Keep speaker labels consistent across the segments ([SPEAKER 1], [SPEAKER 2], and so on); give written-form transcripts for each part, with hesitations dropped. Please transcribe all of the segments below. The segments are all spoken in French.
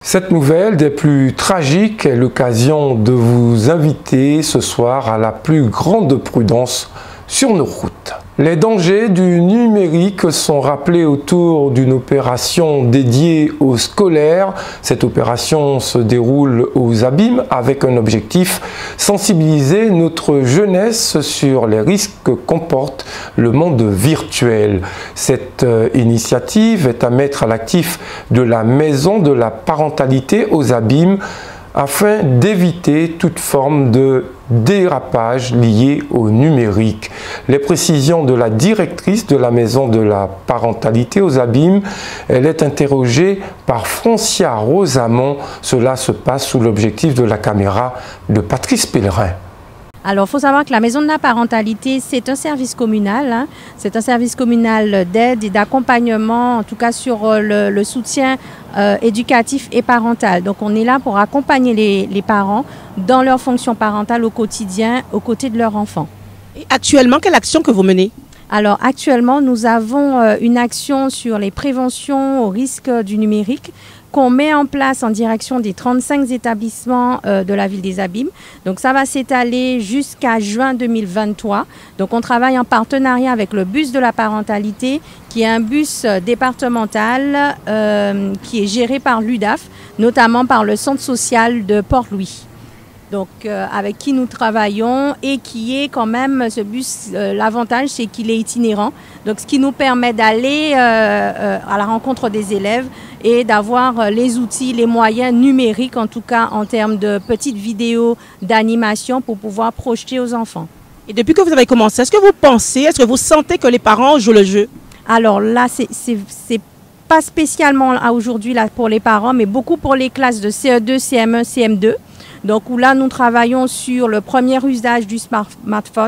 [SPEAKER 1] Cette nouvelle des plus tragiques est l'occasion de vous inviter ce soir à la plus grande prudence sur nos routes. Les dangers du numérique sont rappelés autour d'une opération dédiée aux scolaires. Cette opération se déroule aux Abîmes avec un objectif: sensibiliser notre jeunesse sur les risques que comporte le monde virtuel. Cette initiative est à mettre à l'actif de la Maison de la Parentalité aux Abîmes afin d'éviter toute forme de dérapage lié au numérique. Les précisions de la directrice de la Maison de la Parentalité aux Abîmes, elle est interrogée par Francia Rosamond. Cela se passe sous l'objectif de la caméra de Patrice Pellerin.
[SPEAKER 2] Alors, il faut savoir que la Maison de la Parentalité, c'est un service communal. C'est un service communal d'aide et d'accompagnement, en tout cas sur le soutien éducatif et parental. Donc, on est là pour accompagner les parents dans leur fonction parentale au quotidien, aux côtés de leurs enfants.
[SPEAKER 3] Et actuellement, quelle action que vous menez ?
[SPEAKER 2] Alors, actuellement, nous avons une action sur les préventions au risque du numérique qu'on met en place en direction des 35 établissements de la ville des Abîmes. Donc ça va s'étaler jusqu'à juin 2023. Donc on travaille en partenariat avec le bus de la parentalité, qui est un bus départemental qui est géré par l'UDAF, notamment par le centre social de Port-Louis. Donc avec qui nous travaillons et qui est quand même, ce bus, l'avantage c'est qu'il est itinérant. Donc ce qui nous permet d'aller à la rencontre des élèves et d'avoir les outils, les moyens numériques, en tout cas en termes de petites vidéos d'animation pour pouvoir projeter aux enfants.
[SPEAKER 3] Et depuis que vous avez commencé, est-ce que vous pensez, est-ce que vous sentez que les parents jouent le jeu?
[SPEAKER 2] Alors là, c'est pas spécialement aujourd'hui pour les parents, mais beaucoup pour les classes de CE2, CM1, CM2. Donc où là, nous travaillons sur le premier usage du smartphone,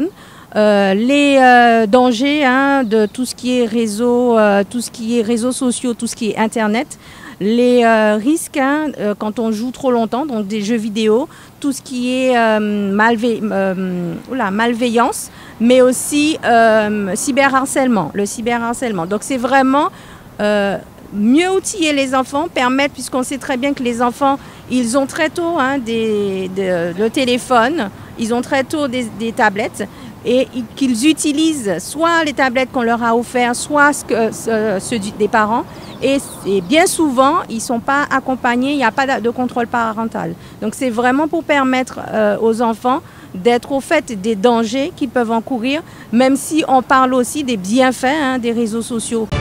[SPEAKER 2] les dangers de tout ce qui est réseau, tout ce qui est réseaux sociaux, tout ce qui est Internet, les risques quand on joue trop longtemps, donc des jeux vidéo, tout ce qui est malveillance, mais aussi cyberharcèlement, le cyberharcèlement. Donc c'est vraiment mieux outiller les enfants, permettre, puisqu'on sait très bien que les enfants, ils ont très tôt le téléphone, ils ont très tôt des tablettes, et qu'ils utilisent soit les tablettes qu'on leur a offertes, soit ceux des parents. Et bien souvent, ils ne sont pas accompagnés, il n'y a pas de contrôle parental. Donc c'est vraiment pour permettre aux enfants d'être au fait des dangers qu'ils peuvent encourir, même si on parle aussi des bienfaits des réseaux sociaux.